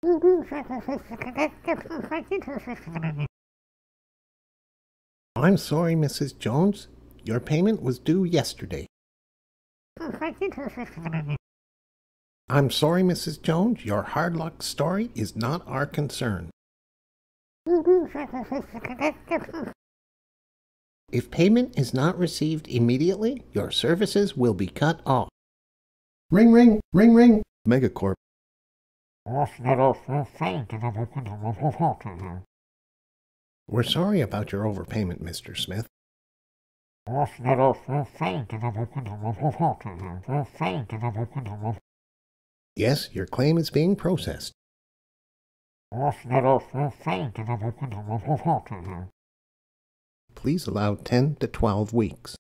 I'm sorry, Mrs. Jones. Your payment was due yesterday. I'm sorry, Mrs. Jones. Your hard luck story is not our concern. If payment is not received immediately, your services will be cut off. Ring, ring, ring, ring. Megacorp. We're sorry about your overpayment, Mr. Smith. Yes, your claim is being processed. Please allow 10 to 12 weeks.